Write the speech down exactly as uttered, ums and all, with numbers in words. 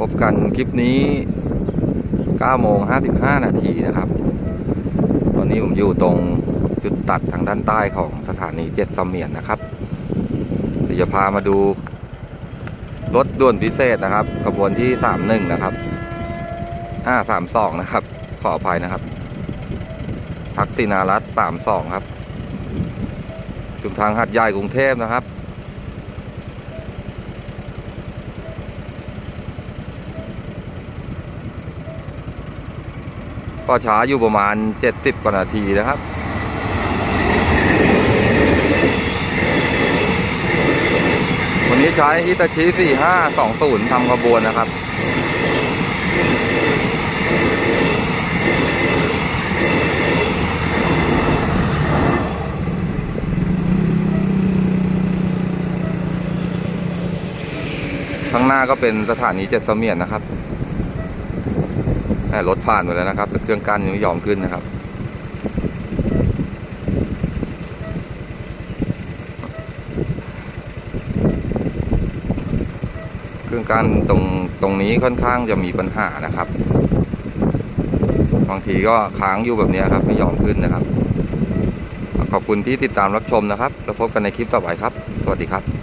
พบกันคลิปนี้เก้าโมงห้าสิบห้านาทีนะครับตอนนี้ผมอยู่ตรงจุดตัดทางด้านใต้ของสถานีเจ็ดเสมียนนะครับเดี๋ยวจะพามาดูรถด่วนพิเศษนะครับขบวนที่สามสิบเอ็ดนะครับห้าสามสองนะครับขออภัยนะครับทักษิณารัตน์สามสิบสองครับจุดทางหัดใหญ่กรุงเทพนะครับก็ช้าอยู่ประมาณเจ็ดสิบกว่านาทีนะครับวันนี้ใช้ฮิตาชิสี่ห้าสองศูนย์ทำขบวนนะครับข้างหน้าก็เป็นสถานีเจ็ดเสมียนนะครับรถผ่านไปแล้วนะครับแต่เครื่องกั้นยังไม่ยอมขึ้นนะครับเครื่องกั้นตรงตรงนี้ค่อนข้างจะมีปัญหานะครับบางทีก็ค้างอยู่แบบนี้ครับไม่ยอมขึ้นนะครับขอบคุณที่ติดตามรับชมนะครับแล้วพบกันในคลิปต่อไปครับสวัสดีครับ